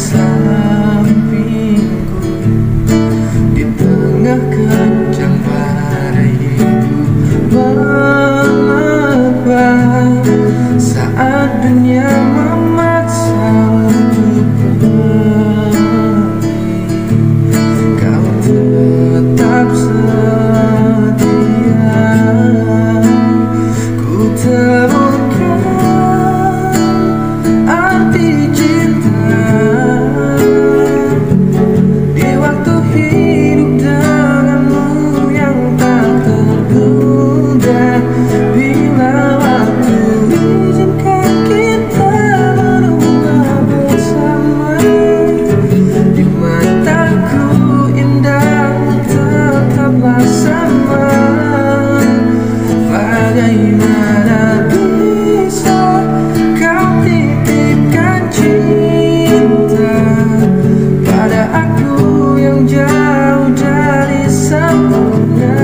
sampingku di tengah kencang badai hidup. Mengapa saat dunia memaksa untuk pergi, kau tetap setia. Ku temukan arti cinta di waktu hidup denganmu yang tak terduga. Bila waktu izinkan kita berdua bersama, di mataku indahmu tetaplah sama. Bagaimana bisa kau titipkan cinta pada aku yang jauh dari sempurna?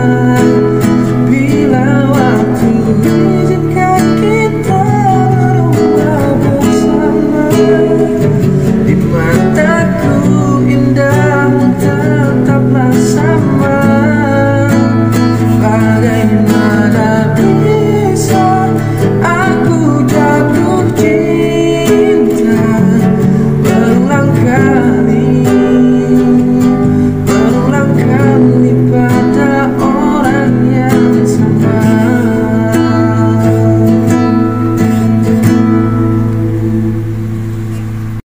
Bila waktu izinkan kita berdua bersama, di mata